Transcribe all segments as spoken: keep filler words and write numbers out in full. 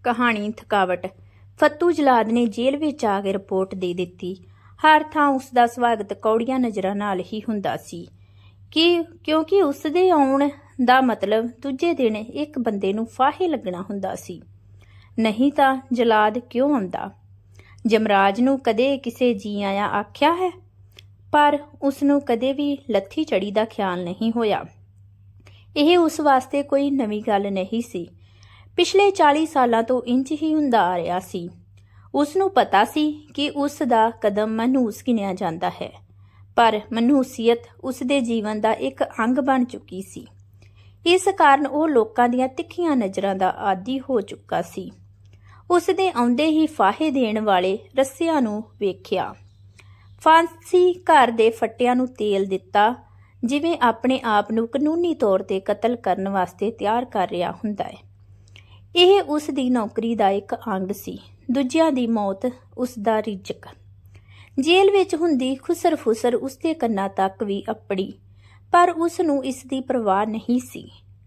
कहानी थकावट। फत्तू जलाद ने जेल विच आ के रिपोर्ट दे दित्ती। हर थां उसदा स्वागत कौड़ियां नज़रां नाल ही हुंदा सी कि क्योंकि उसदे आउण दा मतलब दूजे दिन एक बंदे नूं फाहे लगना हुंदा सी। नहीं तां जलाद क्यों आउंदा? जमराज नूं कदे किसे जी आया आख्या है, पर उसनूं कदे भी लत्थी चढ़ी दा ख्याल नहीं होया। ਇਹ ਉਸ ਵਾਸਤੇ ਕੋਈ ਨਵੀਂ ਗੱਲ ਨਹੀਂ ਸੀ। ਪਿਛਲੇ ਚਾਲੀ ਸਾਲਾਂ ਤੋਂ ਇੰਜ ਹੀ ਹੁੰਦਾ ਆ ਰਿਹਾ ਸੀ। ਉਸ ਨੂੰ ਪਤਾ ਸੀ ਕਿ ਉਸ ਦਾ ਕਦਮ ਮਨਹੂਸ ਗਿਣਿਆ ਜਾਂਦਾ ਹੈ, ਪਰ ਮਨਹੂਸੀਅਤ ਉਸ ਦੇ ਜੀਵਨ ਦਾ ਇੱਕ ਅੰਗ ਬਣ ਚੁੱਕੀ ਸੀ। ਇਸ ਕਾਰਨ ਉਹ ਲੋਕਾਂ ਦੀਆਂ ਤਿੱਖੀਆਂ ਨਜ਼ਰਾਂ ਦਾ ਆਦੀ ਹੋ ਚੁੱਕਾ ਸੀ। ਉਸ ਦੇ ਆਉਂਦੇ ਹੀ ਫਾਹੇ ਦੇਣ ਵਾਲੇ ਰੱਸਿਆਂ ਨੂੰ ਵੇਖਿਆ। ਫਾਂਸੀ ਘਰ ਦੇ ਫੱਟਿਆਂ ਨੂੰ ਤੇਲ ਦਿੱਤਾ, ਜਿਵੇਂ ਆਪਣੇ ਆਪ ਨੂੰ ਕਾਨੂੰਨੀ ਤੌਰ ਤੇ ਕਤਲ ਕਰਨ ਵਾਸਤੇ ਤਿਆਰ ਕਰ ਰਿਹਾ ਹੁੰਦਾ ਹੈ। ਇਹ ਉਸ ਦੀ ਨੌਕਰੀ ਦਾ ਇੱਕ ਅੰਗ ਸੀ। ਦੂਜਿਆਂ ਦੀ ਮੌਤ ਉਸ ਦਾ ਰਿਜ਼ਕ। ਜੇਲ੍ਹ ਵਿੱਚ ਹੁੰਦੀ ਖੁਸਰ ਫੁਸਰ ਉਸ ਦੇ ਕੰਨਾਂ ਤੱਕ ਵੀ ਅੱਪੜੀ, ਪਰ ਉਸ ਨੂੰ ਇਸ ਦੀ ਪਰਵਾਹ ਨਹੀਂ ਸੀ।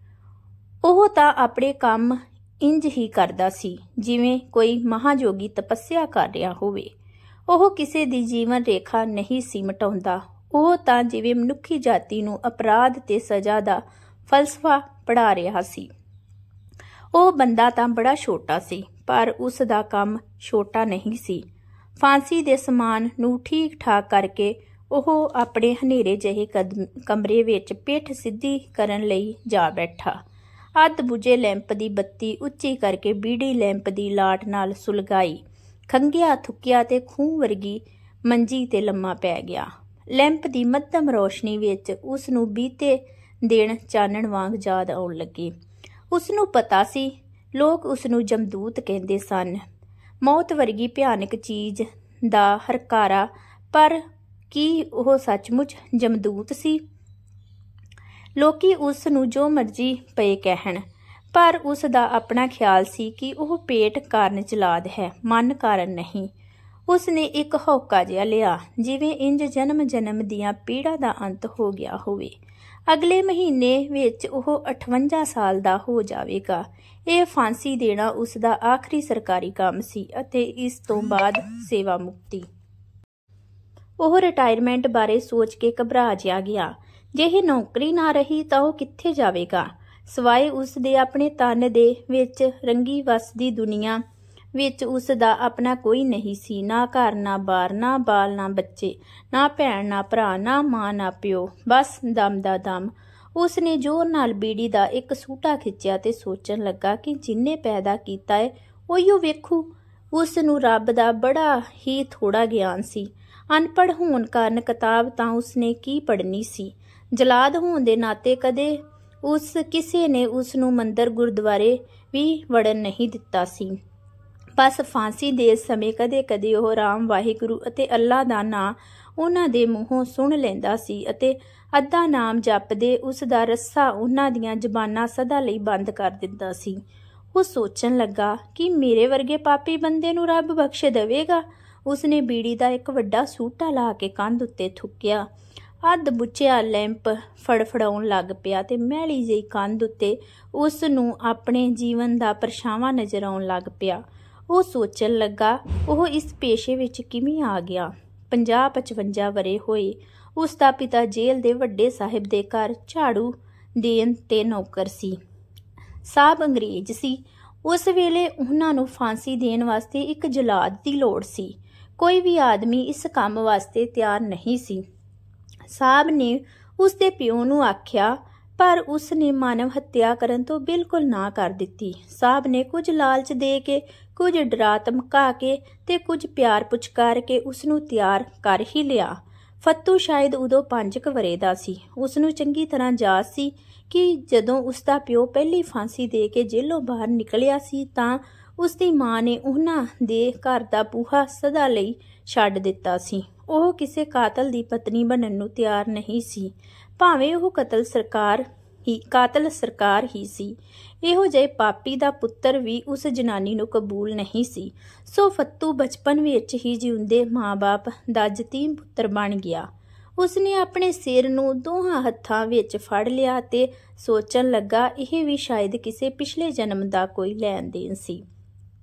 ਉਹ ਤਾਂ ਆਪਣੇ ਕੰਮ ਇੰਜ ਹੀ ਕਰਦਾ ਸੀ ਜਿਵੇਂ ਕੋਈ ਮਹਾਜੋਗੀ ਤਪੱਸਿਆ ਕਰ ਰਿਹਾ ਹੋਵੇ। ਉਹ ਕਿਸੇ ਦੀ ਜੀਵਨ ਰੇਖਾ ਨਹੀਂ ਸੀ ਮਿਟਾਉਂਦਾ। ਉਹ ਤਾਂ ਜਿਵੇਂ ਮਨੁੱਖੀ ਜਾਤੀ ਨੂੰ ਅਪਰਾਧ ਤੇ ਸਜ਼ਾ ਦਾ ਫਲਸਫਾ ਪੜ੍ਹਾ ਰਿਹਾ ਸੀ। ਉਹ ਬੰਦਾ ਤਾਂ ਬੜਾ ਛੋਟਾ ਸੀ, ਪਰ ਉਸ ਦਾ ਕੰਮ ਛੋਟਾ ਨਹੀਂ ਸੀ। ਫਾਂਸੀ ਦੇ ਸਮਾਨ ਨੂੰ ਠੀਕ ਠਾਕ ਕਰਕੇ ਉਹ ਆਪਣੇ ਹਨੇਰੇ ਜਿਹੇ ਕਮਰੇ ਵਿੱਚ ਪਿੱਠ ਸਿੱਧੀ ਕਰਨ ਲਈ ਜਾ ਬੈਠਾ। ਅੱਧ ਬੁਝੇ ਲੈਂਪ ਦੀ ਬੱਤੀ ਉੱਚੀ ਕਰਕੇ ਬੀੜੀ ਲੈਂਪ ਦੀ ਲਾਟ ਨਾਲ ਸੁਲਗਾਈ, ਖੰਘਿਆ ਥੁੱਕਿਆ ਤੇ ਖੂਹ ਵਰਗੀ ਮੰਜੀ ਤੇ ਲੰਮਾ ਪੈ ਗਿਆ। ਲੈਂਪ ਦੀ ਮੱਧਮ ਰੋਸ਼ਨੀ ਵਿੱਚ ਉਸ ਨੂੰ ਬੀਤੇ ਦਿਨ ਚਾਨਣ ਵਾਂਗ ਯਾਦ ਆਉਣ ਲੱਗੇ। ਉਸ ਨੂੰ ਪਤਾ ਸੀ ਲੋਕ ਉਸ ਨੂੰ ਜਮਦੂਤ ਕਹਿੰਦੇ ਸਨ, ਮੌਤ ਵਰਗੀ ਭਿਆਨਕ ਚੀਜ਼ ਦਾ ਹਰਕਾਰਾ, ਪਰ ਕੀ ਉਹ ਸੱਚਮੁੱਚ ਜਮਦੂਤ ਸੀ? ਲੋਕੀ ਉਸ ਨੂੰ ਜੋ ਮਰਜ਼ੀ ਪਏ ਕਹਿਣ, ਪਰ ਉਸ ਦਾ ਆਪਣਾ ਖਿਆਲ ਸੀ ਕਿ ਉਹ ਪੇਟ ਕਾਰਨ ਜਲਾਦ ਹੈ, ਮਨ ਕਾਰਨ ਨਹੀਂ। ਉਸ ਨੇ ਇੱਕ ਹੌਕਾ ਜਿਹਾ ਲਿਆ, ਜਿਵੇਂ ਇੰਜ ਜਨਮ ਜਨਮ ਦੀਆਂ ਪੀੜਾਂ ਦਾ ਅੰਤ ਹੋ ਗਿਆ ਹੋਵੇ। ਅਗਲੇ ਮਹੀਨੇ ਵਿੱਚ ਉਹ ਅਠਵੰਜਾ ਸਾਲ ਦਾ ਹੋ ਜਾਵੇਗਾ। ਇਹ ਫਾਂਸੀ ਦੇਣਾ ਉਸ ਦਾ ਆਖਰੀ ਸਰਕਾਰੀ ਕੰਮ ਸੀ ਅਤੇ ਇਸ ਤੋਂ ਬਾਅਦ ਸੇਵਾ ਮੁਕਤੀ। ਉਹ ਰਿਟਾਇਰਮੈਂਟ ਬਾਰੇ ਸੋਚ ਕੇ ਘਬਰਾ ਜਿਹਾ ਗਿਆ। ਜੇ ਇਹ ਨੌਕਰੀ ਨਾ ਰਹੀ ਤਾਂ ਉਹ ਕਿੱਥੇ ਜਾਵੇਗਾ? ਸਵਾਏ ਉਸ ਦੇ ਆਪਣੇ ਤਨ ਦੇ ਵਿੱਚ ਰੰਗੀ ਵਸਦੀ ਦੁਨੀਆ ਵਿੱਚ ਉਸ ਦਾ ਆਪਣਾ ਕੋਈ ਨਹੀਂ ਸੀ। ਨਾ ਘਰ, ਨਾ ਬਾਰ, ਨਾ ਬਾਲ, ਨਾ ਬੱਚੇ, ਨਾ ਭੈਣ, ਨਾ ਭਰਾ, ਨਾ ਮਾਂ, ਨਾ ਪਿਓ, ਬਸ ਦਮ ਦਾ ਦਮ। ਉਸ ਨੇ ਜ਼ੋਰ ਨਾਲ ਬੀੜੀ ਦਾ ਇੱਕ ਸੂਟਾ ਖਿੱਚਿਆ ਤੇ ਸੋਚਣ ਲੱਗਾ ਕਿ ਜਿੰਨੇ ਪੈਦਾ ਕੀਤਾ ਹੈ ਉਹੀਓ ਵੇਖੂ। ਉਸ ਨੂੰ ਰੱਬ ਦਾ ਬੜਾ ਹੀ ਥੋੜਾ ਗਿਆਨ ਸੀ। ਅਨਪੜ੍ਹ ਹੋਣ ਕਾਰਨ ਕਿਤਾਬ ਤਾਂ ਉਸ ਨੇ ਕੀ ਪੜ੍ਹਨੀ ਸੀ। ਜਲਾਦ ਹੋਣ ਦੇ ਨਾਤੇ ਕਦੇ ਉਸ ਕਿਸੇ ਨੇ ਉਸ ਨੂੰ ਮੰਦਰ ਗੁਰਦੁਆਰੇ ਵੀ ਵੜਨ ਨਹੀਂ ਦਿੱਤਾ ਸੀ। ਬਸ ਫਾਂਸੀ ਦੇ ਸਮੇਂ ਕਦੇ ਕਦੇ ਉਹ ਰਾਮ, ਵਾਹਿਗੁਰੂ ਅਤੇ ਅੱਲਾ ਦਾ ਨਾਂ ਉਹਨਾਂ ਦੇ ਮੂੰਹੋਂ ਸੁਣ ਲੈਂਦਾ ਸੀ ਅਤੇ ਅੱਧਾ ਨਾਮ ਜਪਦੇ ਉਸ ਦਾ ਰੱਸਾ ਉਹਨਾਂ ਦੀਆਂ ਜ਼ਬਾਨਾਂ ਸਦਾ ਲਈ ਬੰਦ ਕਰ ਦਿੰਦਾ ਸੀ। ਉਹ ਸੋਚਣ ਲੱਗਾ ਕਿ ਮੇਰੇ ਵਰਗੇ ਪਾਪੀ ਬੰਦੇ ਨੂੰ ਰੱਬ ਬਖਸ਼ ਦੇਵੇਗਾ। ਉਸਨੇ ਬੀੜੀ ਦਾ ਇੱਕ ਵੱਡਾ ਸੂਟਾ ਲਾ ਕੇ ਕੰਧ ਉੱਤੇ ਥੁੱਕਿਆ। ਅੱਧ ਬੁੱਝਿਆ ਲੈਂਪ ਫੜਫੜਾਉਣ ਲੱਗ ਪਿਆ ਤੇ ਮੈਲੀ ਜਿਹੀ ਕੰਧ ਉੱਤੇ ਉਸ ਨੂੰ ਆਪਣੇ ਜੀਵਨ ਦਾ ਪਰਛਾਵਾਂ ਨਜ਼ਰ ਆਉਣ ਲੱਗ ਪਿਆ। ਉਹ ਸੋਚਣ ਲੱਗਾ, ਉਹ ਇਸ ਪੇਸ਼ੇ ਵਿੱਚ ਕਿਵੇਂ ਆ ਗਿਆ? ਪੰਜਾਹ ਪਚਵੰਜਾ ਵਰ੍ਹੇ ਹੋਏ। ਉਸ ਦਾ ਪਿਤਾ ਜੇਲ੍ਹ ਦੇ ਵੱਡੇ ਸਾਹਿਬ ਦੇ ਘਰ ਝਾੜੂ ਦੇਣ ਤੇ ਨੌਕਰ ਸੀ। ਸਾਹਿਬ ਅੰਗਰੇਜ਼ ਸੀ। ਉਸ ਵੇਲੇ ਉਹਨਾਂ ਨੂੰ ਫਾਂਸੀ ਦੇਣ ਵਾਸਤੇ ਇੱਕ ਜਲਾਦ ਦੀ ਲੋੜ ਸੀ। ਕੋਈ ਵੀ ਆਦਮੀ ਇਸ ਕੰਮ ਵਾਸਤੇ ਤਿਆਰ ਨਹੀਂ ਸੀ। ਸਾਹਿਬ ਨੇ ਉਸ ਦੇ ਪਿਓ ਨੂੰ ਆਖਿਆ, ਪਰ ਉਸ ਨੇ ਮਾਨਵ ਹੱਤਿਆ ਕਰਨ ਤੋਂ ਬਿਲਕੁਲ ਨਾ ਕਰ ਦਿੱਤੀ। ਸਾਹਿਬ ਨੇ ਕੁਝ ਲਾਲਚ ਦੇ ਕੇ, ਕੁਝ ਡਰਾ ਧਮਕਾ ਕੇ ਤੇ ਕੁਝ ਪਿਆਰ ਪੁਚਕਾਰ ਕੇ ਉਸ ਨੂੰ ਤਿਆਰ ਕਰ ਹੀ ਲਿਆ। ਫੱਤੂ ਸ਼ਾਇਦ ਉਦੋਂ ਪੰਜ ਕੁ ਵਰ੍ਹੇ ਦਾ ਸੀ। ਉਸ ਨੂੰ ਚੰਗੀ ਤਰ੍ਹਾਂ ਯਾਦ ਸੀ ਕਿ ਜਦੋਂ ਉਸ ਦਾ ਪਿਓ ਪਹਿਲੀ ਫਾਂਸੀ ਦੇ ਕੇ ਜੇਲੋਂ ਬਾਹਰ ਨਿਕਲਿਆ ਸੀ ਤਾਂ ਉਸ ਦੀ ਮਾਂ ਨੇ ਉਹਨਾਂ ਦੇ ਘਰ ਦਾ ਬੂਹਾ ਸਦਾ ਲਈ ਛੱਡ ਦਿੱਤਾ ਸੀ। ਉਹ ਕਿਸੇ ਕਾਤਲ ਦੀ ਪਤਨੀ ਬਣਨ ਨੂੰ ਤਿਆਰ ਨਹੀਂ ਸੀ, ਭਾਵੇਂ ਉਹ ਕਤਲ ਸਰਕਾਰ ਹੀ ਕਾਤਲ ਸਰਕਾਰ ਹੀ ਸੀ। ਇਹੋ ਜਿਹੇ ਪਾਪੀ ਦਾ ਪੁੱਤਰ ਵੀ ਉਸ ਜਨਾਨੀ ਨੂੰ ਕਬੂਲ ਨਹੀਂ ਸੀ। ਸੋ ਫੱਤੂ ਬਚਪਨ ਵਿੱਚ ਹੀ ਜਿਉਂਦੇ ਮਾਂ-ਬਾਪ ਦਾ ਯਤੀਮ ਪੁੱਤਰ ਬਣ ਗਿਆ। ਉਸਨੇ ਆਪਣੇ ਸਿਰ ਨੂੰ ਦੋਹਾਂ ਹੱਥਾਂ ਵਿੱਚ ਫੜ ਲਿਆ ਤੇ ਸੋਚਣ ਲੱਗਾ, ਇਹ ਵੀ ਸ਼ਾਇਦ ਕਿਸੇ ਪਿਛਲੇ ਜਨਮ ਦਾ ਕੋਈ ਲੈਣ ਦੇਣ ਸੀ।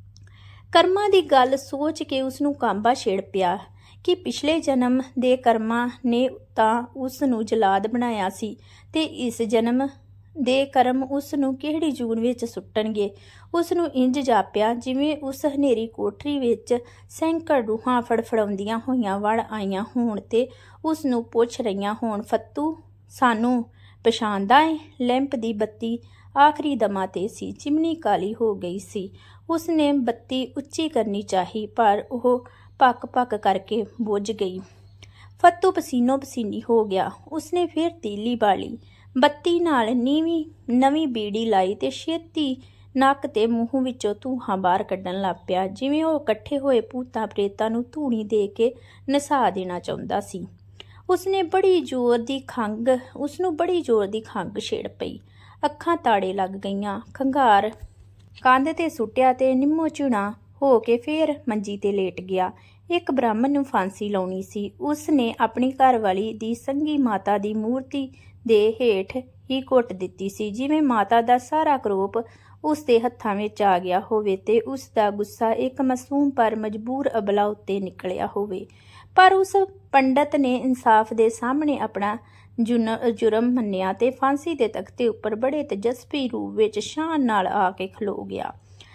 ਕਰਮਾਂ ਦੀ ਗੱਲ ਸੋਚ ਕੇ ਉਸਨੂੰ ਕਾਂਬਾ ਛਿੜ ਪਿਆ ਕਿ ਪਿਛਲੇ ਜਨਮ ਦੇ ਕਰਮਾਂ ਨੇ ਤਾਂ ਉਸ ਨੂੰ ਜਲਾਦ ਬਣਾਇਆ ਸੀ ਤੇ ਇਸ ਜਨਮ ਦੇ ਕਰਮ ਉਸ ਨੂੰ ਕਿਹੜੀ ਜੂਨ ਵਿੱਚ ਸੁੱਟਣਗੇ। ਉਸ ਨੂੰ ਇੰਜ ਜਾਪਿਆ ਜਿਵੇਂ ਉਸ ਹਨੇਰੀ ਕੋਠਰੀ ਵਿੱਚ ਸੈਂਕੜ ਰੂਹਾਂ ਫੜਫੜਾਉਂਦੀਆਂ ਹੋਈਆਂ ਵੜ ਆਈਆਂ ਹੋਣ ਤੇ ਉਸ ਨੂੰ ਪੁੱਛ ਰਹੀਆਂ ਹੋਣ, ਫੱਤੂ ਸਾਨੂੰ ਪਛਾਣਦਾ ਏ? ਲੈਂਪ ਦੀ ਬੱਤੀ ਆਖਰੀ ਦਮਾਂ ਤੇ ਸੀ। ਚਿਮਨੀ ਕਾਲੀ ਹੋ ਗਈ ਸੀ। ਉਸ ਨੇ ਬੱਤੀ ਉੱਚੀ ਕਰਨੀ ਚਾਹੀ ਪਰ ਉਹ ਪੱਕ ਪੱਕ ਕਰਕੇ ਬੁੱਝ ਗਈ। ਫੱਤੂ ਪਸੀਨੋ ਪਸੀਨੀ ਹੋ ਗਿਆ। ਉਸਨੇ ਫਿਰ ਤੀਲੀ ਬਾਲੀ, ਬੱਤੀ ਨਾਲ ਨੀਵੀਂ ਨਵੀਂ ਬੀੜੀ ਲਾਈ ਤੇ ਛੇਤੀ ਨੱਕ ਤੇ ਮੂੰਹ ਵਿੱਚੋਂ ਧੂੰਆਂ ਬਾਹਰ ਕੱਢਣ ਲੱਗ ਪਿਆ, ਜਿਵੇਂ ਉਹ ਇਕੱਠੇ ਹੋਏ ਭੂਤਾਂ ਪ੍ਰੇਤਾਂ ਨੂੰ ਧੂਣੀ ਦੇ ਕੇ ਨਸਾ ਦੇਣਾ ਚਾਹੁੰਦਾ ਸੀ। ਉਸਨੇ ਬੜੀ ਜ਼ੋਰ ਦੀ ਖੰਘ ਉਸਨੂੰ ਬੜੀ ਜ਼ੋਰ ਦੀ ਖੰਘ ਛਿੜ ਪਈ। ਅੱਖਾਂ ਤਾੜੇ ਲੱਗ ਗਈਆਂ। ਖੰਘਾਰ ਕੰਧ ਤੇ ਸੁੱਟਿਆ ਤੇ ਨਿੰਮੋ ਝੁਣਾ ਹੋ ਕੇ ਫੇਰ ਮੰਜੀ ਤੇ ਲੇਟ ਗਿਆ। ਇੱਕ ਬ੍ਰਾਹਮਣ ਨੂੰ ਫਾਂਸੀ ਲਾਉਣੀ ਸੀ। ਉਸ ਨੇ ਆਪਣੀ ਘਰਵਾਲੀ ਦੀ ਸੰਗੀ ਮਾਤਾ ਦੀ ਮੂਰਤੀ ਦੇ ਹੇਠ ਹੀ ਘੁੱਟ ਦਿੱਤੀ ਸੀ, ਜਿਵੇਂ ਮਾਤਾ ਦਾ ਸਾਰਾ ਕਰੋਪ ਉਸ ਦੇ ਹੱਥਾਂ ਵਿੱਚ ਆ ਗਿਆ ਹੋਵੇ ਤੇ ਉਸ ਦਾ ਗੁੱਸਾ ਇੱਕ ਮਾਸੂਮ ਪਰ ਮਜਬੂਰ ਅਬਲਾ ਉੱਤੇ ਨਿਕਲਿਆ ਹੋਵੇ। ਪਰ ਉਸ ਪੰਡਤ ਨੇ ਇਨਸਾਫ ਦੇ ਸਾਹਮਣੇ ਆਪਣਾ ਜੁਰਮ ਮੰਨਿਆ ਤੇ ਫਾਂਸੀ ਦੇ ਤਖਤੇ ਉੱਪਰ ਬੜੇ ਤੇਜਸਵੀ ਰੂਪ ਵਿੱਚ ਸ਼ਾਨ ਨਾਲ ਆ ਕੇ ਖਲੋ ਗਿਆ।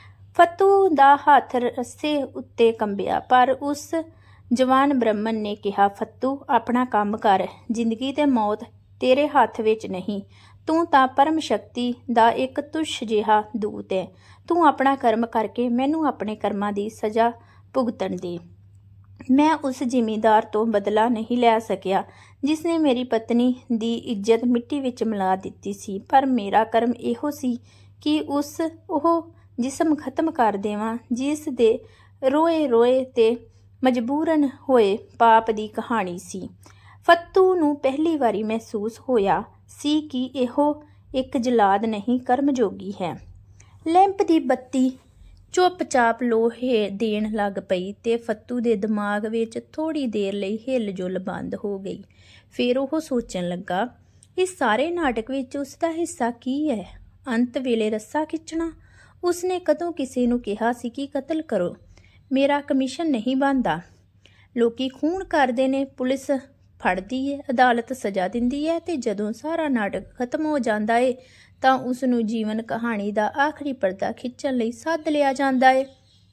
ਫੱਤੂ ਦਾ ਹੱਥ ਰੱਸੇ ਉੱਤੇ ਕੰਬਿਆ, ਪਰ ਉਸ ਜਵਾਨ ਬ੍ਰਾਹਮਣ ਨੇ ਕਿਹਾ, ਫੱਤੂ ਆਪਣਾ ਕੰਮ ਕਰ, ਜ਼ਿੰਦਗੀ ਤੇ ਮੌਤ ਤੇਰੇ ਹੱਥ ਵਿੱਚ ਨਹੀਂ। ਤੂੰ ਤਾਂ ਪਰਮ ਸ਼ਕਤੀ ਦਾ ਇੱਕ ਤੁੱਛ ਜਿਹਾ ਦੂਤ ਹੈ। ਤੂੰ ਆਪਣਾ ਕਰਮ ਕਰਕੇ ਮੈਨੂੰ ਆਪਣੇ ਕਰਮਾਂ ਦੀ ਸਜ਼ਾ ਭੁਗਤਣ ਦੇ। ਮੈਂ ਉਸ ਜ਼ਿਮੀਂਦਾਰ ਤੋਂ ਬਦਲਾ ਨਹੀਂ ਲੈ ਸਕਿਆ ਜਿਸ ਨੇ ਮੇਰੀ ਪਤਨੀ ਦੀ ਇੱਜ਼ਤ ਮਿੱਟੀ ਵਿੱਚ ਮਿਲਾ ਦਿੱਤੀ ਸੀ, ਪਰ ਮੇਰਾ ਕਰਮ ਇਹੋ ਸੀ ਕਿ ਉਸ ਉਹ ਜਿਸਮ ਖਤਮ ਕਰ ਦੇਵਾਂ ਜਿਸ ਦੇ ਰੋਏ ਰੋਏ ਤੇ ਮਜਬੂਰਨ ਹੋਏ ਪਾਪ ਦੀ ਕਹਾਣੀ ਸੀ। ਫੱਤੂ ਨੂੰ ਪਹਿਲੀ ਵਾਰੀ ਮਹਿਸੂਸ ਹੋਇਆ ਸੀ ਕਿ ਇਹੋ ਇੱਕ ਜਲਾਦ ਨਹੀਂ ਕਰਮਜੋਗੀ ਹੈ। ਲੈਂਪ ਦੀ ਬੱਤੀ ਚੁੱਪ-ਚਾਪ ਲੋਹੇ ਦੇਣ ਲੱਗ ਪਈ ਤੇ ਫੱਤੂ ਦੇ ਦਿਮਾਗ ਵਿੱਚ ਥੋੜ੍ਹੀ ਦੇਰ ਲਈ ਹਿੱਲ-ਜੁਲ ਬੰਦ ਹੋ ਗਈ। ਫਿਰ ਉਹ ਸੋਚਣ ਲੱਗਾ, ਇਸ ਸਾਰੇ ਨਾਟਕ ਵਿੱਚ ਉਸ ਦਾ ਹਿੱਸਾ ਕੀ ਹੈ? ਅੰਤ ਵੇਲੇ ਰੱਸਾ ਖਿੱਚਣਾ। ਉਸਨੇ ਕਦੋਂ ਕਿਸੇ ਨੂੰ ਕਿਹਾ ਸੀ ਕਿ ਕਤਲ ਕਰੋ, ਮੇਰਾ ਕਮਿਸ਼ਨ ਨਹੀਂ ਬਣਦਾ। ਲੋਕੀ ਖੂਨ ਕਰਦੇ ਨੇ, ਪੁਲਿਸ ਫੜਦੀ ਹੈ, ਅਦਾਲਤ ਸਜ਼ਾ ਦਿੰਦੀ ਹੈ ਤੇ ਜਦੋਂ ਸਾਰਾ ਨਾਟਕ ਖਤਮ ਹੋ ਜਾਂਦਾ ਏ ਤਾਂ ਉਸ ਨੂੰ ਜੀਵਨ ਕਹਾਣੀ ਦਾ ਆਖਰੀ ਪਰਦਾ ਖਿੱਚਣ ਲਈ ਸੱਦ ਲਿਆ ਜਾਂਦਾ ਏ।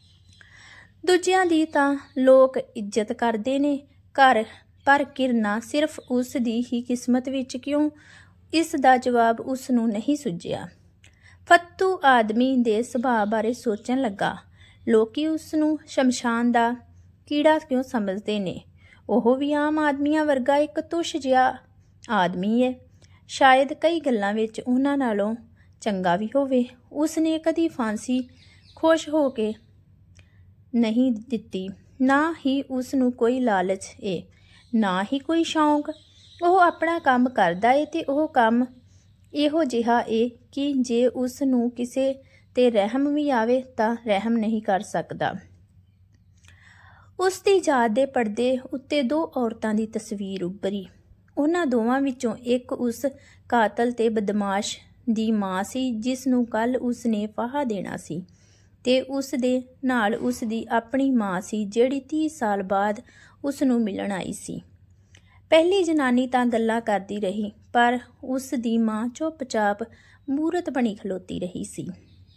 ਦੂਜਿਆਂ ਦੀ ਤਾਂ ਲੋਕ ਇੱਜ਼ਤ ਕਰਦੇ ਨੇ ਘਰ, ਪਰ ਕਿਰਨਾ ਸਿਰਫ ਉਸ ਦੀ ਹੀ ਕਿਸਮਤ ਵਿੱਚ ਕਿਉਂ? ਇਸ ਦਾ ਜਵਾਬ ਉਸ ਨੂੰ ਨਹੀਂ ਸੁੱਝਿਆ। ਫੱਤੂ ਆਦਮੀ ਦੇ ਸੁਭਾਅ ਬਾਰੇ ਸੋਚਣ ਲੱਗਾ। ਲੋਕੀ ਉਸ ਨੂੰ ਸ਼ਮਸ਼ਾਨ ਦਾ ਕੀੜਾ ਕਿਉਂ ਸਮਝਦੇ ਨੇ? ਉਹ ਵੀ ਆਮ ਆਦਮੀਆਂ ਵਰਗਾ ਇੱਕ ਤੁੱਛ ਜਿਹਾ ਆਦਮੀ ਹੈ। ਸ਼ਾਇਦ ਕਈ ਗੱਲਾਂ ਵਿੱਚ ਉਹਨਾਂ ਨਾਲੋਂ ਚੰਗਾ ਵੀ ਹੋਵੇ। ਉਸ ਨੇ ਕਦੀ ਫਾਂਸੀ ਖੁਸ਼ ਹੋ ਕੇ ਨਹੀਂ ਦਿੱਤੀ, ਨਾ ਹੀ ਉਸ ਨੂੰ ਕੋਈ ਲਾਲਚ ਏ, ਨਾ ਹੀ ਕੋਈ ਸ਼ੌਂਕ। ਉਹ ਆਪਣਾ ਕੰਮ ਕਰਦਾ ਏ ਤੇ ਉਹ ਕੰਮ ਇਹੋ ਜਿਹਾ ਏ ਕਿ ਜੇ ਉਸ ਨੂੰ ਕਿਸੇ ਤੇ ਰਹਿਮ ਵੀ ਆਵੇ ਤਾਂ ਰਹਿਮ ਨਹੀਂ ਕਰ ਸਕਦਾ। ਉਸ ਦੀ ਯਾਦ ਦੇ ਪਰਦੇ ਉੱਤੇ ਦੋ ਔਰਤਾਂ ਦੀ ਤਸਵੀਰ ਉੱਭਰੀ। ਉਹਨਾਂ ਦੋਵਾਂ ਵਿੱਚੋਂ ਇੱਕ ਉਸ ਕਾਤਲ ਤੇ ਬਦਮਾਸ਼ ਦੀ ਮਾਂ ਸੀ ਜਿਸ ਨੂੰ ਕੱਲ੍ਹ ਉਸ ਨੇ ਫਾਹਾ ਦੇਣਾ ਸੀ, ਤੇ ਉਸ ਦੇ ਨਾਲ ਉਸ ਦੀ ਆਪਣੀ ਮਾਂ ਸੀ ਜਿਹੜੀ ਤੀਹ ਸਾਲ ਬਾਅਦ ਉਸ ਨੂੰ ਮਿਲਣ ਆਈ ਸੀ। ਪਹਿਲੀ ਜਨਾਨੀ ਤਾਂ ਗੱਲਾਂ ਕਰਦੀ ਰਹੀ, ਪਰ ਉਸ ਦੀ ਮਾਂ ਚੁੱਪ-ਚਾਪ ਮੂਰਤ ਬਣੀ ਖਲੋਤੀ ਰਹੀ ਸੀ।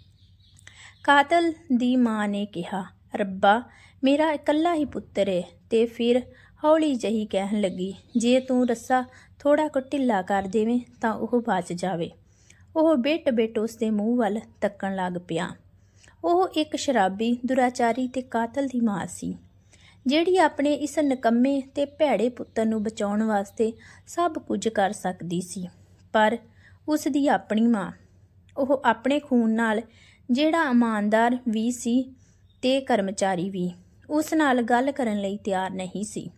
ਕਾਤਲ ਦੀ ਮਾਂ ਨੇ ਕਿਹਾ, ਰੱਬਾ, ਮੇਰਾ ਇਕੱਲਾ ਹੀ ਪੁੱਤਰ ਏ। ਤੇ ਫਿਰ ਹੌਲੀ ਜਿਹੀ ਕਹਿਣ ਲੱਗੀ, ਜੇ ਤੂੰ ਰੱਸਾ ਥੋੜਾ ਕੁ ਢਿੱਲਾ ਕਰ ਦੇਵੇਂ ਤਾਂ ਉਹ ਬਚ ਜਾਵੇ। ਉਹ ਬਿੱਟ-ਬਿੱਟ ਉਸ ਦੇ ਮੂੰਹ ਵੱਲ ਤੱਕਣ ਲੱਗ ਪਿਆ। ਉਹ ਇੱਕ ਸ਼ਰਾਬੀ, ਦੁਰਾਚਾਰੀ ਤੇ ਕਾਤਲ ਦੀ ਮਾਂ ਸੀ, ਜਿਹੜੀ ਆਪਣੇ ਇਸ ਨਿਕੰਮੇ ਤੇ ਭੈੜੇ ਪੁੱਤਰ ਨੂੰ ਬਚਾਉਣ ਵਾਸਤੇ ਸਭ ਕੁਝ ਕਰ ਸਕਦੀ ਸੀ। ਪਰ ਉਸ ਦੀ ਆਪਣੀ ਮਾਂ, ਉਹ ਆਪਣੇ ਖੂਨ ਨਾਲ, ਜਿਹੜਾ ਇਮਾਨਦਾਰ ਵੀ ਸੀ ਤੇ ਕਰਮਚਾਰੀ ਵੀ, ਉਸ ਨਾਲ ਗੱਲ ਕਰਨ ਲਈ ਤਿਆਰ ਨਹੀਂ ਸੀ।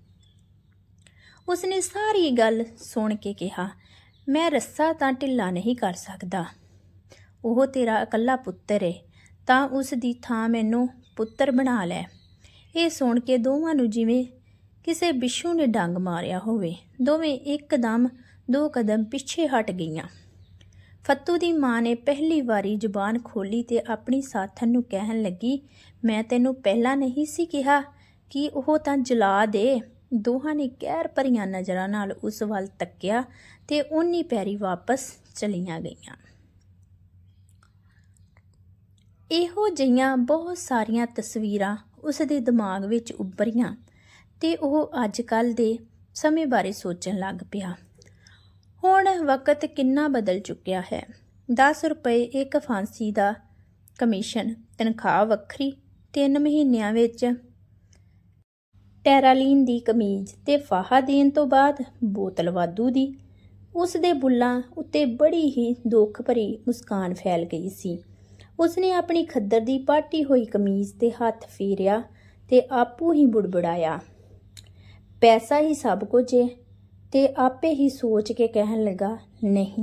ਉਸਨੇ ਸਾਰੀ ਗੱਲ ਸੁਣ ਕੇ ਕਿਹਾ, ਮੈਂ ਰੱਸਾ ਤਾਂ ਢਿੱਲਾ ਨਹੀਂ ਕਰ ਸਕਦਾ। ਉਹ ਤੇਰਾ ਇਕੱਲਾ ਪੁੱਤਰ ਏ, ਤਾਂ ਉਸ ਦੀ ਥਾਂ ਮੈਨੂੰ ਪੁੱਤਰ ਬਣਾ ਲੈ। ਇਹ ਸੁਣ ਕੇ ਦੋਵਾਂ ਨੂੰ ਜਿਵੇਂ ਕਿਸੇ ਬਿੱਛੂ ਨੇ ਡੰਗ ਮਾਰਿਆ ਹੋਵੇ। ਦੋਵੇਂ ਇੱਕਦਮ ਦੋ ਕਦਮ ਪਿੱਛੇ ਹਟ ਗਈਆਂ। ਫੱਤੂ ਦੀ ਮਾਂ ਨੇ ਪਹਿਲੀ ਵਾਰੀ ਜ਼ੁਬਾਨ ਖੋਲ੍ਹੀ ਤੇ ਆਪਣੀ ਸਾਥਣ ਨੂੰ ਕਹਿਣ ਲੱਗੀ, ਮੈਂ ਤੈਨੂੰ ਪਹਿਲਾਂ ਨਹੀਂ ਸੀ ਕਿਹਾ ਕਿ ਉਹ ਤਾਂ ਜਲਾਦ ਏ। ਦੋਹਾਂ ਨੇ ਗੈਰ ਭਰੀਆਂ ਨਜ਼ਰਾਂ ਨਾਲ ਉਸ ਵੱਲ ਤੱਕਿਆ ਤੇ ਓਨੀ ਪੈਰੀ ਵਾਪਸ ਚਲੀਆਂ ਗਈਆਂ। ਇਹੋ ਜਿਹੀਆਂ ਬਹੁਤ ਸਾਰੀਆਂ ਤਸਵੀਰਾਂ ਉਸ ਦੇ ਦਿਮਾਗ ਵਿੱਚ ਉੱਭਰੀਆਂ ਤੇ ਉਹ ਅੱਜ ਕੱਲ੍ਹ ਦੇ ਸਮੇਂ ਬਾਰੇ ਸੋਚਣ ਲੱਗ ਪਿਆ। ਹੁਣ ਵਕਤ ਕਿੰਨਾ ਬਦਲ ਚੁੱਕਿਆ ਹੈ। ਦਸ ਰੁਪਏ ਇੱਕ ਫਾਂਸੀ ਦਾ ਕਮਿਸ਼ਨ, ਤਨਖਾਹ ਵੱਖਰੀ, ਤਿੰਨ ਮਹੀਨਿਆਂ ਵਿੱਚ ਟੈਰਾਲੀਨ ਦੀ ਕਮੀਜ਼ ਤੇ ਫਾਹਾ ਦੇਣ ਤੋਂ ਬਾਅਦ ਬੋਤਲ ਵਾਧੂ ਦੀ। ਉਸ ਦੇ ਬੁੱਲ੍ਹਾਂ ਉੱਤੇ ਬੜੀ ਹੀ ਦੁੱਖ ਭਰੀ ਮੁਸਕਾਨ ਫੈਲ ਗਈ ਸੀ। ਉਸਨੇ ਆਪਣੀ ਖੱਦਰ ਦੀ ਪਾਟੀ ਹੋਈ ਕਮੀਜ਼ ਤੇ ਹੱਥ ਫੇਰਿਆ ਤੇ ਆਪੂ ਹੀ ਬੁੜਬੁੜਾਇਆ, ਪੈਸਾ ਹੀ ਸਭ ਕੁਝ ਏ। ਤੇ ਆਪੇ ਹੀ ਸੋਚ ਕੇ ਕਹਿਣ ਲੱਗਾ, ਨਹੀਂ।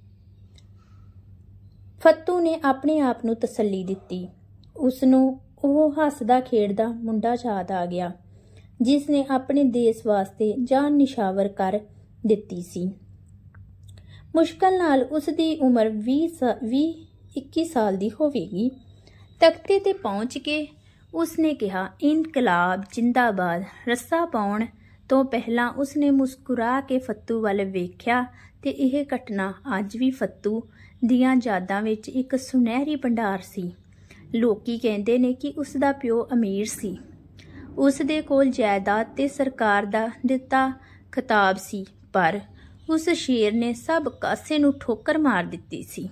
ਫੱਤੂ ਨੇ ਆਪਣੇ ਆਪ ਨੂੰ ਤਸੱਲੀ ਦਿੱਤੀ। ਉਸਨੂੰ ਉਹ ਹੱਸਦਾ ਖੇਡਦਾ ਮੁੰਡਾ ਯਾਦ ਆ ਗਿਆ ਜਿਸ ਨੇ ਆਪਣੇ ਦੇਸ਼ ਵਾਸਤੇ ਜਾਨ ਨਿਸ਼ਾਵਰ ਕਰ ਦਿੱਤੀ ਸੀ। ਮੁਸ਼ਕਲ ਨਾਲ ਉਸ ਦੀ ਉਮਰ ਵੀਹ ਇੱਕੀ ਸਾਲ ਦੀ ਹੋਵੇਗੀ। ਤਖਤੇ ਤੇ ਪਹੁੰਚ ਕੇ ਉਸਨੇ ਕਿਹਾ, ਇਨਕਲਾਬ ਜਿੰਦਾਬਾਦ। ਰੱਸਾ ਪਾਉਣ ਤੋਂ ਪਹਿਲਾਂ ਉਸਨੇ ਮੁਸਕਰਾ ਕੇ ਫੱਤੂ ਵੱਲ ਵੇਖਿਆ ਤੇ ਇਹ ਘਟਨਾ ਅੱਜ ਵੀ ਫੱਤੂ ਦੀਆਂ ਯਾਦਾਂ ਵਿੱਚ ਇੱਕ ਸੁਨਹਿਰੀ ਭੰਡਾਰ ਸੀ। ਲੋਕੀ ਕਹਿੰਦੇ ਨੇ ਕਿ ਉਸ ਦਾ ਪਿਓ ਅਮੀਰ ਸੀ। ਉਸ ਦੇ ਕੋਲ ਜਾਇਦਾਦ ਤੇ ਸਰਕਾਰ ਦਾ ਦਿੱਤਾ ਖਿਤਾਬ ਸੀ, ਪਰ ਉਸ ਸ਼ੇਰ ਨੇ ਸਭ ਕਾਸੇ ਨੂੰ ਠੋਕਰ ਮਾਰ ਦਿੱਤੀ ਸੀ।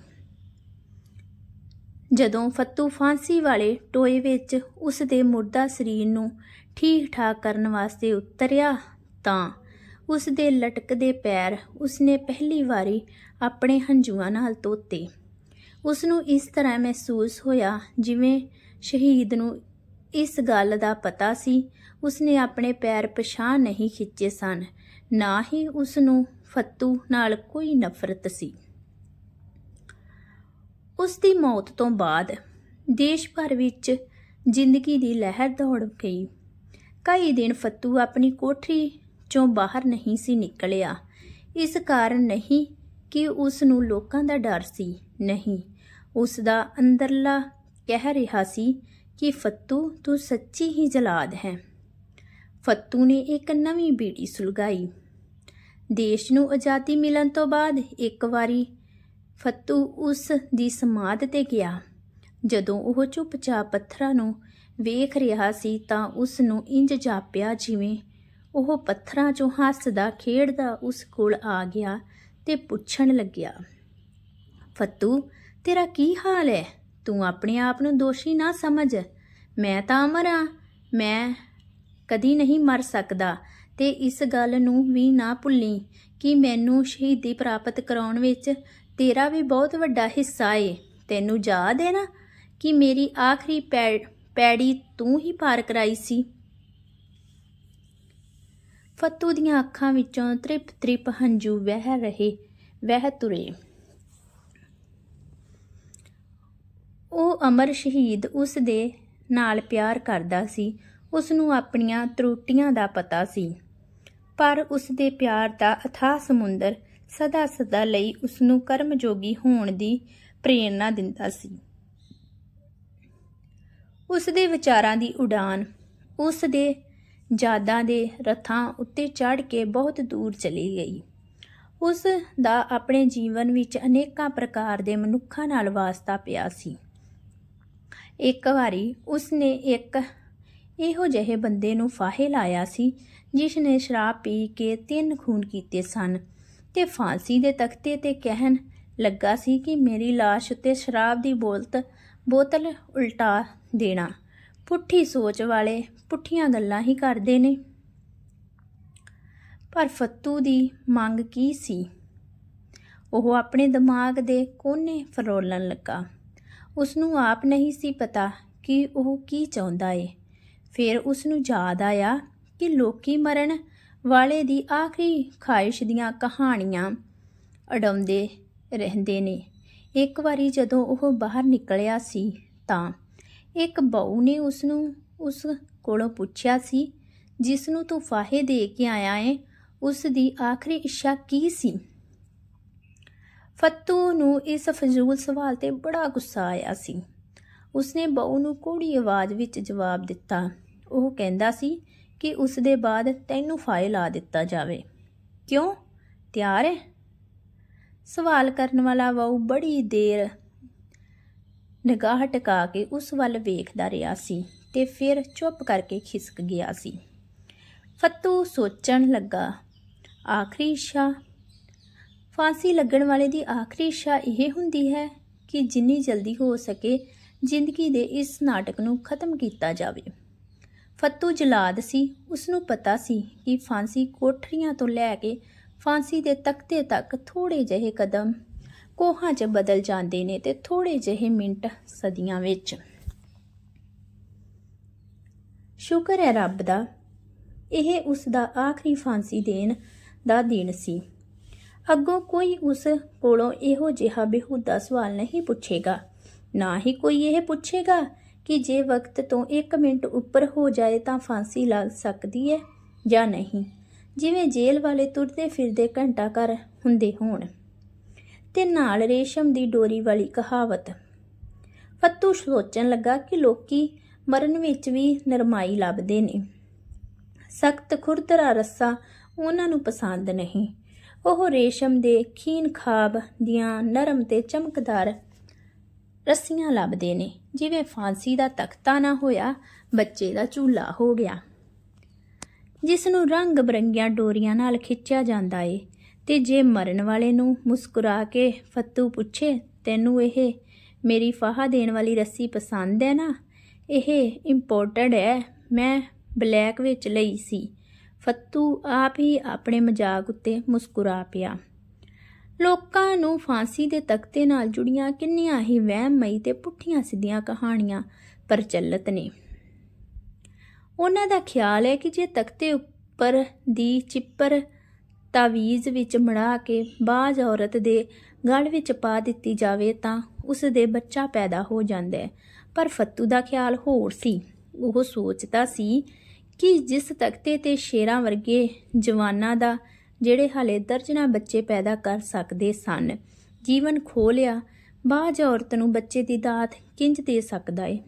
ਜਦੋਂ ਫੱਤੂ ਫਾਂਸੀ ਵਾਲੇ ਟੋਏ ਵਿੱਚ ਉਸ ਦੇ ਮੁਰਦਾ ਸਰੀਰ ਨੂੰ ਠੀਕ ਠਾਕ ਕਰਨ ਵਾਸਤੇ ਉਤਰਿਆ ਤਾਂ ਉਸ ਦੇ ਲਟਕਦੇ ਪੈਰ ਉਸਨੇ ਪਹਿਲੀ ਵਾਰੀ ਆਪਣੇ ਹੰਝੂਆਂ ਨਾਲ ਧੋਤੇ। ਉਸਨੂੰ ਇਸ ਤਰ੍ਹਾਂ ਮਹਿਸੂਸ ਹੋਇਆ ਜਿਵੇਂ ਸ਼ਹੀਦ ਨੂੰ ਇਸ ਗੱਲ ਦਾ ਪਤਾ ਸੀ। ਉਸਨੇ ਆਪਣੇ ਪੈਰ ਪਿਛਾਂਹ ਨਹੀਂ ਖਿੱਚੇ ਸਨ, ਨਾ ਹੀ ਉਸਨੂੰ ਫੱਤੂ ਨਾਲ ਕੋਈ ਨਫ਼ਰਤ ਸੀ। ਉਸ ਦੀ ਮੌਤ ਤੋਂ ਬਾਅਦ ਦੇਸ਼ ਭਰ ਵਿੱਚ ਜ਼ਿੰਦਗੀ ਦੀ ਲਹਿਰ ਦੌੜ ਗਈ। ਕਈ ਦਿਨ ਫੱਤੂ ਆਪਣੀ ਕੋਠਰੀ ਚੋਂ ਬਾਹਰ ਨਹੀਂ ਸੀ ਨਿਕਲਿਆ। ਇਸ ਕਾਰਨ ਨਹੀਂ ਕਿ ਉਸ ਨੂੰ ਲੋਕਾਂ ਦਾ ਡਰ ਸੀ, ਨਹੀਂ, ਉਸ ਦਾ ਅੰਦਰਲਾ ਕਹਿ ਰਿਹਾ ਸੀ ਕਿ ਫੱਤੂ ਤੂੰ ਸੱਚੀ ਹੀ ਜਲਾਦ ਹੈ। ਫੱਤੂ ਨੇ ਇੱਕ ਨਵੀਂ ਬੀੜੀ ਸੁਲਗਾਈ। ਦੇਸ਼ ਨੂੰ ਆਜ਼ਾਦੀ ਮਿਲਣ ਤੋਂ ਬਾਅਦ ਇੱਕ ਵਾਰੀ ਫੱਤੂ ਉਸ ਦੀ ਸਮਾਧ ਤੇ ਗਿਆ। ਜਦੋਂ ਉਹ ਚੁੱਪਚਾਪ ਪੱਥਰਾਂ ਨੂੰ ਵੇਖ ਰਿਹਾ ਸੀ ਤਾਂ ਉਸ ਨੂੰ ਇੰਜ ਜਾਪਿਆ ਜਿਵੇਂ ਉਹ ਪੱਥਰਾਂ 'ਚੋਂ ਹੱਸਦਾ ਖੇਡਦਾ ਉਸ ਕੋਲ ਆ ਗਿਆ ਤੇ ਪੁੱਛਣ ਲੱਗਿਆ, ਫੱਤੂ ਤੇਰਾ ਕੀ ਹਾਲ ਹੈ? ਤੂੰ ਆਪਣੇ ਆਪ ਨੂੰ ਦੋਸ਼ੀ ਨਾ ਸਮਝ। ਮੈਂ ਤਾਂ ਅਮਰ ਹਾਂ, ਮੈਂ ਕਦੀ ਨਹੀਂ ਮਰ ਸਕਦਾ ਤੇ ਇਸ ਗੱਲ ਨੂੰ ਵੀ ਨਾ ਭੁੱਲੀ ਕਿ ਮੈਨੂੰ ਸ਼ਹੀਦੀ ਪ੍ਰਾਪਤ ਕਰਾਉਣ ਵਿੱਚ ਤੇਰਾ ਵੀ ਬਹੁਤ ਵੱਡਾ ਹਿੱਸਾ ਏ। ਤੈਨੂੰ ਯਾਦ ਹੈ ਨਾ ਕਿ ਮੇਰੀ ਆਖਰੀ ਪੈ ਪੈੜੀ ਤੂੰ ਹੀ ਪਾਰ ਕਰਾਈ ਸੀ। ਫੱਤੂ ਦੀਆਂ ਅੱਖਾਂ ਵਿੱਚੋਂ ਤ੍ਰਿਪ ਤ੍ਰਿਪ ਹੰਝੂ ਵਹਿ ਰਹੇ ਵਹਿ ਤੁਰੇ। ਉਹ ਅਮਰ ਸ਼ਹੀਦ ਉਸ ਦੇ ਨਾਲ ਪਿਆਰ ਕਰਦਾ ਸੀ। ਉਸ ਨੂੰ ਆਪਣੀਆਂ ਤਰੁੱਟੀਆਂ ਦਾ ਪਤਾ ਸੀ, ਪਰ ਉਸ ਦੇ ਪਿਆਰ ਦਾ ਅਥਾਹ ਸਮੁੰਦਰ ਸਦਾ ਸਦਾ ਲਈ ਉਸ ਨੂੰ ਕਰਮਯੋਗੀ ਹੋਣ ਦੀ ਪ੍ਰੇਰਨਾ ਦਿੰਦਾ ਸੀ। ਉਸ ਦੇ ਵਿਚਾਰਾਂ ਦੀ ਉਡਾਨ ਉਸ ਦੇ ਯਾਦਾਂ ਦੇ ਰੱਥਾਂ ਉੱਤੇ ਚੜ੍ਹ ਕੇ ਬਹੁਤ ਦੂਰ ਚਲੀ ਗਈ। ਉਸ ਦਾ ਆਪਣੇ ਜੀਵਨ ਵਿੱਚ ਅਨੇਕਾਂ ਪ੍ਰਕਾਰ ਦੇ ਮਨੁੱਖਾਂ ਨਾਲ ਵਾਸਤਾ ਪਿਆ ਸੀ। ਇੱਕ ਵਾਰੀ ਉਸ ਨੇ ਇੱਕ ਇਹੋ ਜਿਹੇ ਬੰਦੇ ਨੂੰ ਫਾਹੇ ਲਾਇਆ ਸੀ ਜਿਸ ਨੇ ਸ਼ਰਾਬ ਪੀ ਕੇ ਤਿੰਨ ਖੂਨ ਕੀਤੇ ਸਨ ਤੇ ਫਾਂਸੀ ਦੇ ਤਖਤੇ ਤੇ ਕਹਿਣ ਲੱਗਾ ਸੀ ਕਿ ਮੇਰੀ ਲਾਸ਼ ਉੱਤੇ ਸ਼ਰਾਬ ਦੀ ਬੋਲਤ ਬੋਤਲ ਉਲਟਾ ਦੇਣਾ। ਪੁੱਠੀ ਸੋਚ ਵਾਲੇ ਪੁੱਠੀਆਂ ਗੱਲਾਂ ਹੀ ਕਰਦੇ ਨੇ। ਪਰ ਫੱਤੂ ਦੀ ਮੰਗ ਕੀ ਸੀ? ਉਹ ਆਪਣੇ ਦਿਮਾਗ ਦੇ ਕੋਨੇ ਫਰੋਲਣ ਲੱਗਾ। ਉਸਨੂੰ ਆਪ ਨਹੀਂ ਸੀ ਪਤਾ ਕਿ ਉਹ ਕੀ ਚਾਹੁੰਦਾ ਏ। ਫਿਰ ਉਸਨੂੰ ਯਾਦ ਆਇਆ ਕਿ ਲੋਕੀ ਮਰਨ ਵਾਲੇ ਦੀ ਆਖਰੀ ਖਾਹਿਸ਼ ਦੀਆਂ ਕਹਾਣੀਆਂ ਅਡਾਉਂਦੇ ਰਹਿੰਦੇ ਨੇ। ਇੱਕ ਵਾਰੀ ਜਦੋਂ ਉਹ ਬਾਹਰ ਨਿਕਲਿਆ ਸੀ ਤਾਂ ਇੱਕ ਬਹੂ ਨੇ ਉਸਨੂੰ ਉਸ ਕੋਲੋਂ ਪੁੱਛਿਆ ਸੀ, ਜਿਸ ਨੂੰ ਤੂੰ ਫਾਹੇ ਦੇ ਕੇ ਆਇਆ ਏ, ਉਸ ਦੀ ਆਖਰੀ ਇੱਛਾ ਕੀ ਸੀ? फत्तू नूं इस फजूल सवाल ते बड़ा गुस्सा आया सी। उसने बहू नूं कोड़ी आवाज़ विच जवाब दिता। ਉਹ ਕਹਿੰਦਾ ਸੀ कि उसदे बाद तैनूं फाहे ला दिता जावे। क्यों, ਤਿਆਰ है? सवाल करन वाला बहू बड़ी देर निगाह टका के उस वल वेखदा रहा सी ते फिर चुप करके खिसक गया सी। फत्तू सोचण लगा, आखिरी इच्छा फांसी लगण वाले दी आखिरी इच्छा यह हुंदी है कि जिन्नी जल्दी हो सके जिंदगी दे इस नाटक नूं खत्म किया जावे। फत्तू जलाद सी, उसनूं पता सी कि फांसी कोठरियां तो लैके फांसी दे तख्ते तक थोड़े जहे कदम कोहां च बदल जांदे ने ते थोड़े जहे मिंट सदियां विच। शुक्र है रब दा, यह उसदा आखिरी फांसी देण दा दिन सी। अगों कोई उस कोलों इहो जिहा बेहुदा सवाल नहीं पुछेगा, ना ही कोई यह पुछेगा कि जे वक्त तो एक मिनट उपर हो जाए तो फांसी लग सकती है या नहीं, जिवें जेल वाले तुरदे फिरदे घंटा घर हुंदे होण ते नाल रेशम दी डोरी वाली कहावत। फत्तू सोचण लगा कि लोकी मरण विच भी नरमाई लभदे ने, सख्त खुरदरा रस्सा उन्हां नूं पसंद नहीं। ਉਹ रेशम दे खीन खाब दियां नरम ते चमकदार रस्सियां लभदे ने, जिवें फांसी दा तख्ता ना होया बच्चे दा झूला हो गया, जिसनूं रंग बरंगियां डोरियां नाल खिंचिया जांदा ए। ते जे मरण वाले नूं मुस्कुरा के फत्तू पुछे, तैनूं यह मेरी फाहा देण वाली रस्सी पसंद है ना? यह इंपोर्टेड है, मैं ब्लैक विच लई सी। फत्तू आप ही अपने मजाक उत्ते मुस्कुरा पिया। लोकां नूं फांसी दे तख्ते नाल जुड़ियां किन्नियां ही वहममई ते पुठियां सिद्धियां कहानियां प्रचलित ने। उन्हां दा ख्याल है कि जे तख्ते उपर दी चिप्पर तावीज़ विच मड़ा के बाज औरत दे गल विच पा दित्ती जावे तां उस दे बच्चा पैदा हो जांदा है। पर फत्तू दा ख्याल होर सी। ਉਹ सोचदा सी कि जिस तख्ते ते शेरां वर्गे जवानां दा ਜਿਹੜੇ ਹਾਲੇ ਦਰਜਨਾਂ ਬੱਚੇ ਪੈਦਾ ਕਰ ਸਕਦੇ ਸਨ, ਜੀਵਨ ਖੋ ਲਿਆ, ਬਾਜ ਔਰਤ ਨੂੰ ਬੱਚੇ ਦੀ ਦਾਤ ਕਿੰਜ ਦੇ ਸਕਦਾ ਏ।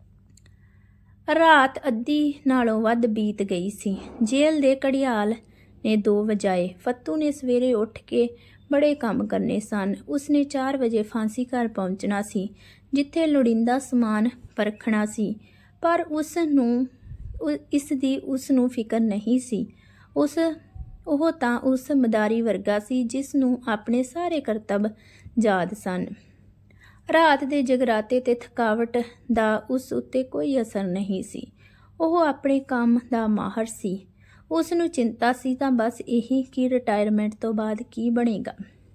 ਰਾਤ ਅੱਧੀ ਨਾਲੋਂ ਵੱਧ ਬੀਤ ਗਈ ਸੀ। ਜੇਲ੍ਹ ਦੇ ਘੜਿਆਲ ਨੇ ਦੋ ਵਜਾਏ। ਫੱਤੂ ਨੇ ਸਵੇਰੇ ਉੱਠ ਕੇ ਬੜੇ ਕੰਮ ਕਰਨੇ ਸਨ। ਉਸਨੇ ਚਾਰ ਵਜੇ ਫਾਂਸੀ ਘਰ ਪਹੁੰਚਣਾ ਸੀ, ਜਿੱਥੇ ਲੋੜੀਂਦਾ ਸਮਾਨ ਪਰਖਣਾ ਸੀ, ਪਰ ਉਸ ਨੂੰ ਇਸ ਦੀ ਉਸ ਨੂੰ ਫਿਕਰ ਨਹੀਂ ਸੀ। ਉਸ ਉਹ ਤਾਂ ਉਸ ਮਦਾਰੀ ਵਰਗਾ ਸੀ ਜਿਸ ਨੂੰ ਆਪਣੇ ਸਾਰੇ ਕਰਤੱਵ ਯਾਦ ਸਨ। ਰਾਤ ਦੇ ਜਗਰਾਤੇ ਤੇ ਥਕਾਵਟ ਦਾ ਉਸ ਉੱਤੇ ਕੋਈ ਅਸਰ ਨਹੀਂ ਸੀ। ਉਹ ਆਪਣੇ ਕੰਮ ਦਾ ਮਾਹਰ ਸੀ। ਉਸ ਨੂੰ ਚਿੰਤਾ ਸੀ ਤਾਂ ਬਸ ਇਹੀ ਕਿ ਰਿਟਾਇਰਮੈਂਟ ਤੋਂ ਬਾਅਦ ਕੀ ਬਣੇਗਾ।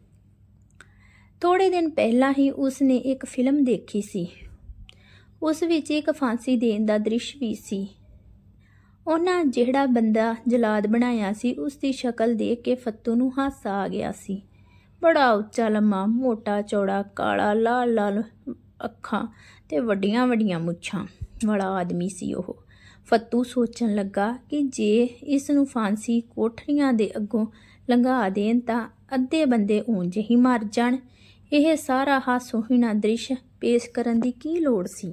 ਥੋੜੇ ਦਿਨ ਪਹਿਲਾਂ ਹੀ ਉਸ ਨੇ ਇੱਕ ਫਿਲਮ ਦੇਖੀ ਸੀ। ਉਸ ਵਿੱਚ ਇੱਕ ਫਾਂਸੀ ਦੇਣ ਦਾ ਦ੍ਰਿਸ਼ ਵੀ ਸੀ। ਉਹਨਾਂ ਜਿਹੜਾ ਬੰਦਾ ਜਲਾਦ ਬਣਾਇਆ ਸੀ, ਉਸ ਦੀ ਸ਼ਕਲ ਦੇਖ ਕੇ ਫੱਤੂ ਨੂੰ ਹਾਸਾ ਆ ਗਿਆ ਸੀ। ਬੜਾ ਉੱਚਾ ਲੰਮਾ, ਮੋਟਾ ਚੌੜਾ, ਕਾਲਾ, ਲਾਲ ਲਾਲ ਅੱਖਾਂ ਤੇ ਵੱਡੀਆਂ ਵੱਡੀਆਂ ਮੁੱਛਾਂ ਵਾਲਾ ਆਦਮੀ ਸੀ ਉਹ। ਫੱਤੂ ਸੋਚਣ ਲੱਗਾ ਕਿ ਜੇ ਇਸ ਨੂੰ ਫਾਂਸੀ ਕੋਠਰੀਆਂ ਦੇ ਅੱਗੋਂ ਲੰਘਾ ਦੇਣ ਤਾਂ ਅੱਧੇ ਬੰਦੇ ਉਂਝ ਹੀ ਮਰ ਜਾਣ। ਇਹ ਸਾਰਾ ਹਾਸੋਹੀਣਾ ਦ੍ਰਿਸ਼ ਪੇਸ਼ ਕਰਨ ਦੀ ਕੀ ਲੋੜ ਸੀ।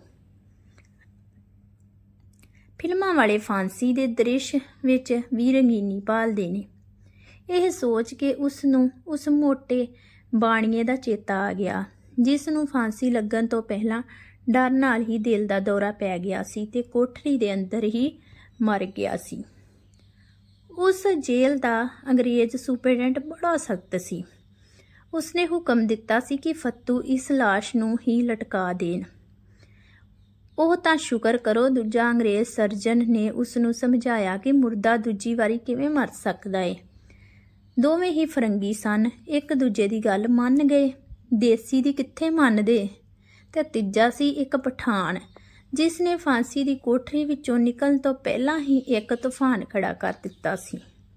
ਫਿਲਮਾਂ ਵਾਲੇ ਫਾਂਸੀ ਦੇ ਦ੍ਰਿਸ਼ ਵਿੱਚ ਵੀ ਰੰਗੀਨੀ ਭਾਲਦੇ ਨੇ। ਇਹ ਸੋਚ ਕੇ ਉਸ ਨੂੰ ਉਸ ਮੋਟੇ ਬਾਣੀਏ ਦਾ ਚੇਤਾ ਆ ਗਿਆ, ਜਿਸ ਨੂੰ ਫਾਂਸੀ ਲੱਗਣ ਤੋਂ ਪਹਿਲਾਂ ਡਰ ਨਾਲ ਹੀ ਦਿਲ ਦਾ ਦੌਰਾ ਪੈ ਗਿਆ ਸੀ ਤੇ ਕੋਠਰੀ ਦੇ ਅੰਦਰ ਹੀ ਮਰ ਗਿਆ ਸੀ। ਉਸ ਜੇਲ੍ਹ ਦਾ ਅੰਗਰੇਜ਼ ਸੁਪਰਡੈਂਟ ਬੜਾ ਸਖਤ ਸੀ। ਉਸਨੇ ਹੁਕਮ ਦਿੱਤਾ ਸੀ ਕਿ ਫੱਤੂ ਇਸ ਲਾਸ਼ ਨੂੰ ਹੀ ਲਟਕਾ ਦੇਣ। ਉਹ ਤਾਂ ਸ਼ੁਕਰ ਕਰੋ ਦੂਜਾ ਅੰਗਰੇਜ਼ ਸਰਜਨ ਨੇ ਉਸ ਨੂੰ ਸਮਝਾਇਆ ਕਿ ਮੁਰਦਾ ਦੂਜੀ ਵਾਰੀ ਕਿਵੇਂ ਮਰ ਸਕਦਾ ਏ। ਦੋਵੇਂ ਹੀ ਫਰੰਗੀ ਸਨ, ਇੱਕ ਦੂਜੇ ਦੀ ਗੱਲ ਮੰਨ ਗਏ। ਦੇਸੀ ਦੀ ਕਿੱਥੇ ਮੰਨਦੇ। ਤੇ ਤੀਜਾ ਸੀ ਇੱਕ ਪਠਾਨ, ਜਿਸ ਨੇ ਫਾਂਸੀ ਦੀ ਕੋਠਰੀ ਵਿੱਚੋਂ ਨਿਕਲਣ ਤੋਂ ਪਹਿਲਾਂ ਹੀ ਇੱਕ ਤੂਫਾਨ ਖੜਾ ਕਰ ਦਿੱਤਾ ਸੀ।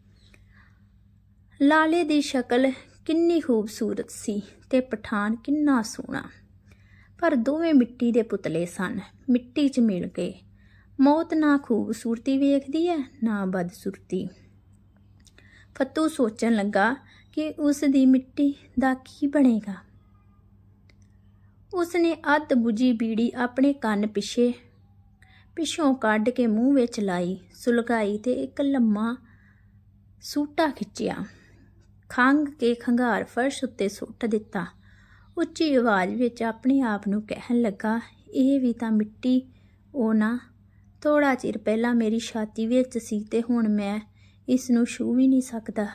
ਲਾਲੇ ਦੀ ਸ਼ਕਲ ਕਿੰਨੀ ਖੂਬਸੂਰਤ ਸੀ ਤੇ ਪਠਾਨ ਕਿੰਨਾ ਸੋਹਣਾ, ਪਰ ਦੋਵੇਂ ਮਿੱਟੀ ਦੇ ਪੁਤਲੇ ਸਨ, ਮਿੱਟੀ 'ਚ ਮਿਲ ਗਏ। ਮੌਤ ਨਾ ਖੂਬਸੂਰਤੀ ਵੇਖਦੀ ਹੈ ਨਾ ਬਦਸੂਰਤੀ। ਫੱਤੂ ਸੋਚਣ ਲੱਗਾ कि उस दी मिट्टी दा की बनेगा। उसने अध बुझी बीड़ी अपने कन्न पिछे पिछों कढ़ के मूँह विच लाई, सुलगाई ते एक लम्मा सूटा खिंचिया, खंघ के खंघार फर्श उत्ते सुੱਟ दिता। ਉੱਚੀ आवाज़ विच अपने आप नूं कहण लगा, ਇਹ भी तां मिट्टी ओ ना, थोड़ा चिर पहला मेरी छाती विच सी ते हुण मैं इस नूं छू भी नहीं सकदा।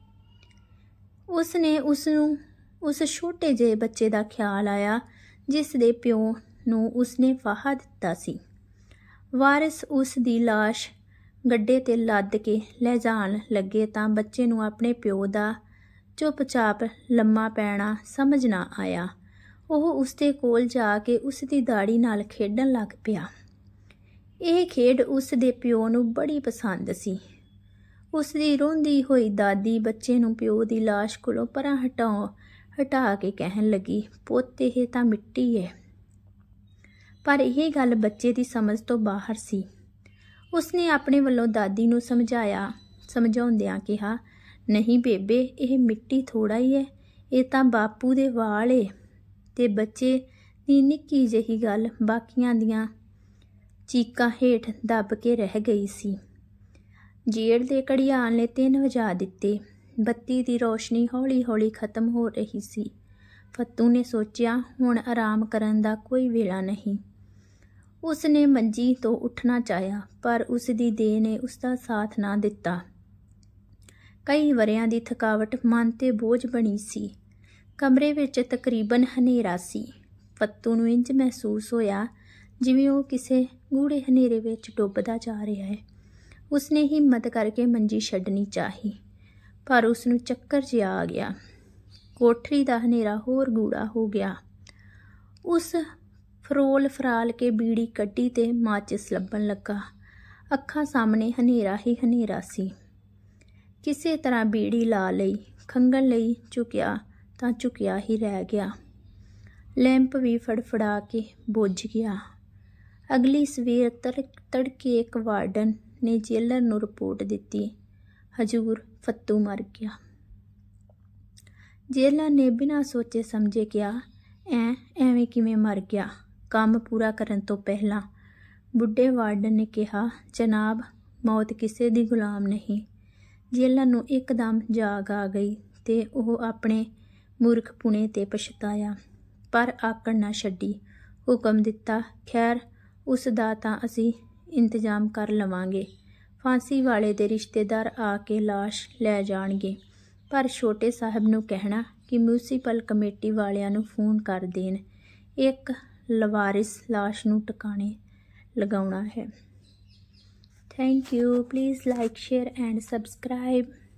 उसने उसनूं उस छोटे ਜਿਹੇ बच्चे दा ख्याल आया जिस दे प्यो नूं उसने फाहा दिता सी। वारिस उस दी लाश गड्डे ते लद के ले जाण लगे तां बच्चे नूं अपने प्यो दा चुपचाप लम्मा पैना समझ ना आया। ਉਹ ਉਸਦੇ ਕੋਲ ਜਾ ਕੇ ਉਸ ਦੀ ਦਾੜੀ ਨਾਲ ਖੇਡਣ ਲੱਗ ਪਿਆ। ਇਹ ਖੇਡ ਉਸ ਦੇ ਪਿਓ ਨੂੰ ਬੜੀ ਪਸੰਦ ਸੀ। ਉਸ ਦੀ ਰੋਂਦੀ ਹੋਈ ਦਾਦੀ ਬੱਚੇ ਨੂੰ ਪਿਓ ਦੀ ਲਾਸ਼ ਕੋਲੋਂ ਪਰਾਂ ਹਟਾਉ ਹਟਾ ਕੇ ਕਹਿਣ ਲੱਗੀ, ਪੁੱਤ ਇਹ ਤਾਂ ਮਿੱਟੀ ਹੈ। ਪਰ ਇਹ ਗੱਲ ਬੱਚੇ ਦੀ ਸਮਝ ਤੋਂ ਬਾਹਰ ਸੀ। ਉਸਨੇ ਆਪਣੇ ਵੱਲੋਂ ਦਾਦੀ ਨੂੰ ਸਮਝਾਇਆ, ਸਮਝਾਉਂਦਿਆਂ ਕਿਹਾ, नहीं बेबे, यह मिट्टी थोड़ा ही है, ये तां बापू दे वाल है। ते बच्चे दी निक्की जही गल बाकियां दियां चीकां हेठ दब के रह गई सी। जेल दे घड़ियाल ने तीन वजा दिते। बत्ती दी रोशनी हौली हौली खत्म हो रही सी। फत्तू ने सोचिया, हुण आराम करन दा कोई वेला नहीं। उसने मंजी तो उठना चाहया, पर उस दी देह ने उसका साथ ना दिता। कई वरियां दी थकावट मन ते बोझ बनी सी। कमरे विच तकरीबन हनेरा सी। फत्तू नूं इंज महसूस होया जिवें ओह किसे गूढ़े हनेरे विच डुबदा जा रहा है। उसने हिम्मत करके मंजी छड्डनी चाही, पर उसनूं चक्कर जिहा आ गया। कोठरी दा हनेरा होर गूढ़ा हो गया। उस फरोल फराल के बीड़ी कड्डी ते माचिस लभण लगा। अखां सामने हनेरा ही हनेरा सी। किसी तरह बीड़ी ला लई, खंघण लई झुकिया तां झुकिया ही रह गया। लैंप भी फड़फड़ा के बुझ गया। अगली सवेर तड़ तड़के एक वार्डन ने जेलर नूं रिपोर्ट दिती, हजूर फत्तू मर गया। जेलर ने बिना सोचे समझे कहा, ऐ एवें किवें मर गया? काम पूरा करन तो पहला बुढ़े वार्डन ने कहा, जनाब मौत किसी दी गुलाम नहीं। जेलर नूं एकदम जाग आ गई ते ओह अपने मूर्खपुणे ते पछताया, पर आकड़ ना छड्डी। हुक्म दिता, खैर उस दा तां असीं इंतजाम कर लवांगे। फांसी वाले दे रिश्तेदार आके लाश लै जाणगे, पर छोटे साहब नूं कहना कि म्यूनसिपल कमेटी वालियां नूं फोन कर देण, एक लवारिस लाश नूं टकाणे लगाउणा है। Thank you. Please like, share and subscribe.